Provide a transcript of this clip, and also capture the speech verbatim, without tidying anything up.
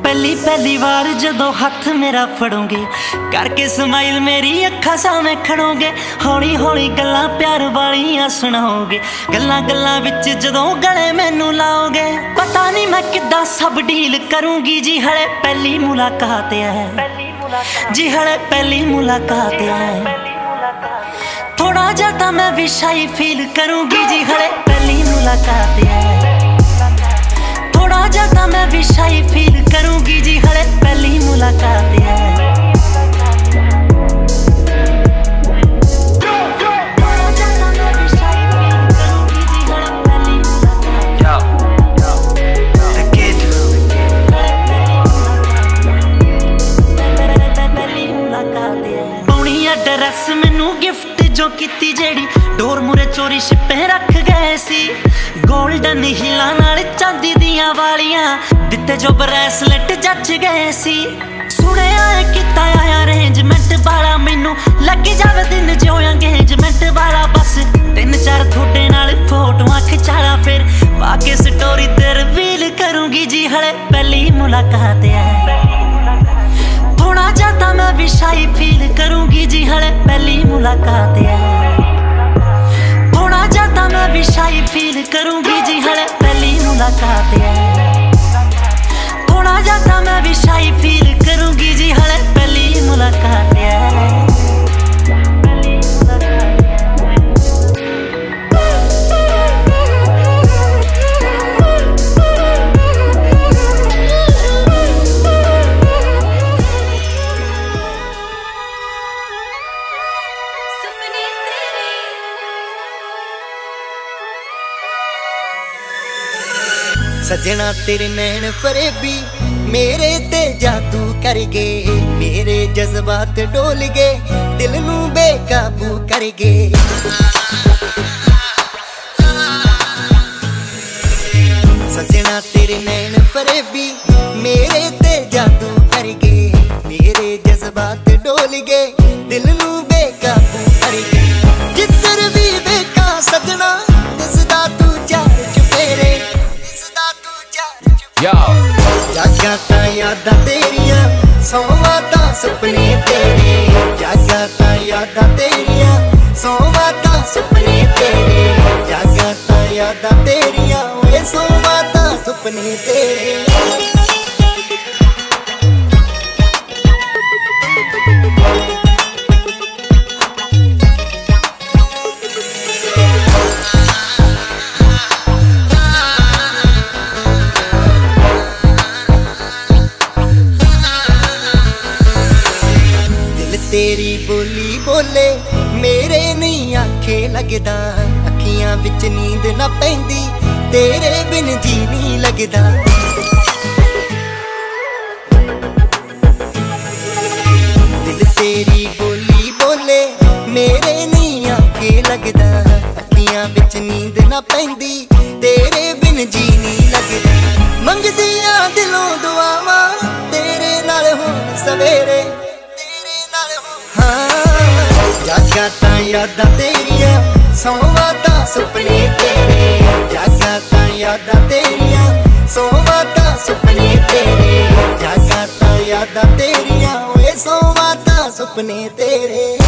पहली पहली बार जदों हथ मेरा फड़ोगे, करके स्माइल मेरी अखा सामने खड़ोगे, हौली हौली गल्लां प्यार वालियां सुनाओगे, गल्लां गल्लां विच जदों गले मैनू लाओगे, पता नहीं मैं किद्दां सब डील करूंगी जी। हले पहली मुलाकात है जी, हले पहली मुलाकात है, थोड़ा ज्यादा मैं भी शाई फील करूंगी जी। हले पहली मुलाकात है, थोड़ा ज्यादा मैं भी शाई फील करूंगी जी। हले पहली मुलाकात है। ड्रेस मैनू गिफ्ट जो कीती जेड़ी डोर मुरे चोरी छिपे रख गए सी, गोल्डन हीलां नाल चांदी दियां वालियां दिते जो ब्रेसलेट जच गए सी। सुनिया किता आया अरेंजमेंट वाला, मैनू लग जावे दिन जो एंगेजमेंट वाला, बस तीन चार थोड़े नाल फोटोआं खिचाला, फिर पाके स्टोरी ते रिवील करूंगी जी। हले पहली मुलाकात है, थोड़ा ज्यादा मैं भी शाई फील करूंगी जी। हले पहली मुलाकात है, थोड़ा ज्यादा मैं भी शाई फील करूंगी जी। हले पहली मुलाकात है, थोड़ा ज्यादा मैं भी शाई फील करूंगी जी। हले पहली मुलाकात है। सजना तेरे नैन फरेबी मेरे ते जादू कर गए, मेरे जज्बात डोल गए, दिल नू बेकाबू कर गए। सजना तेरे नैन फरेबी मेरे ते जादू कर गए, मेरे जज्बात डोल गए, दिल नू बेकाबू कर गए। जिधर भी देखा सजना दिसदा तू चार चुफेरे, जागा ता यादां तेरियां सोवां ता सुपने तेरे, जागा ता यादां तेरियां सोवां ता सुपने तेरे, जागा ता यादां तेरियां ओए सोवां ता सुपने तेरे। तेरी बोली बोले मेरे नहीं आखे लगदा, अखियां विच नींद ना पैंदी तेरे बिन जी नहीं लगदा। दिल तेरी बोली बोले मेरे नहीं आखे लगदा, अखियां विच नींद ना पैंदी तेरे बिन जी नहीं लगदा। मंगदियां दिलों दुआवां तेरे नाल हुण सवेरे, जागा ता यादां तेरियां सोवां ता सुपने तेरे, जागा ता यादां तेरियां सोवां ता सुपने तेरे, जागा ता यादां तेरियां ओए सोवां ता सुपने तेरे।